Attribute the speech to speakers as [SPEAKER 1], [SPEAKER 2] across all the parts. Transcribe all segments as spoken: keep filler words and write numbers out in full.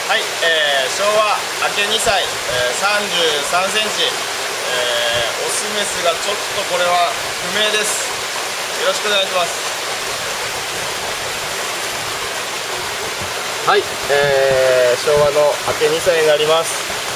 [SPEAKER 1] はい、えー、昭和明けにさい、えー、さんじゅうさんセンチ、えー、オスメスがちょっとこれは不明です。よろしくお願いします。はい、えー、昭和の明けにさいになります。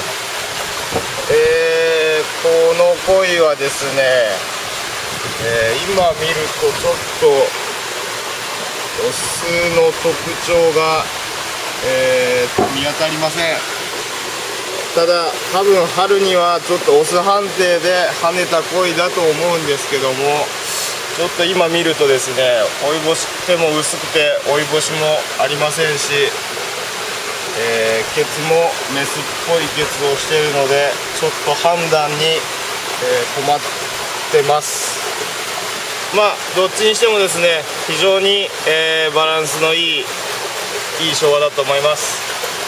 [SPEAKER 1] えー、この鯉はですね、えー、今見るとちょっとオスの特徴がえー、見当たりません。ただ多分春にはちょっとオス判定で跳ねた鯉だと思うんですけども、ちょっと今見るとですね、追い星手も薄くて追い星もありませんし、えー、ケツもメスっぽいケツをしているのでちょっと判断に、えー、困ってます。まあどっちにしてもですね、非常に、えー、バランスのいいいい昭和だと思います。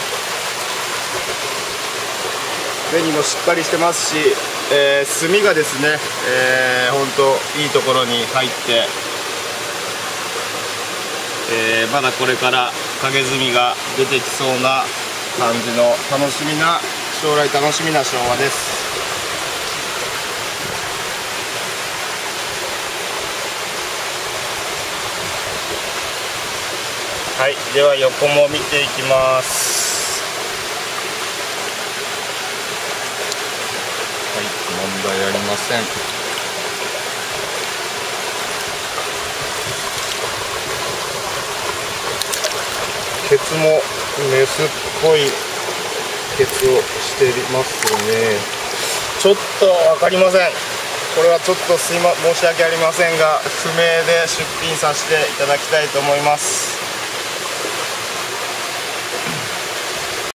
[SPEAKER 1] 紅もしっかりしてますし、えー、炭がですね、えー、ほんといいところに入って、えー、まだこれから影炭が出てきそうな感じの楽しみな将来楽しみな昭和です。はい、では横も見ていきます。はい、問題ありません。ケツもメスっぽいケツをしていますね。ちょっと分かりません。これはちょっとすいま申し訳ありませんが、不明で出品させていただきたいと思います。